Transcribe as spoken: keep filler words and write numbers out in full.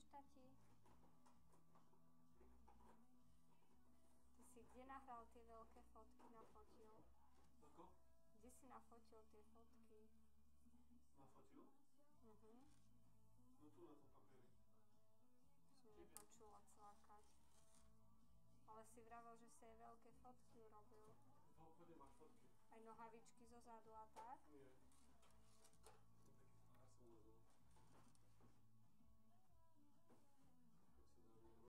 tati? Ty si kde nahral tie veľké fotky, nafotil? Ako? Kde si nafotil tie fotky? Nafotil? Mhm. No tu na tom papieri. Som nepočula cvakať. Ale si vravel, že si aj veľké fotky urobil. V obchode máš fotky. Aj nohavičky zo zadu a tak? Nie.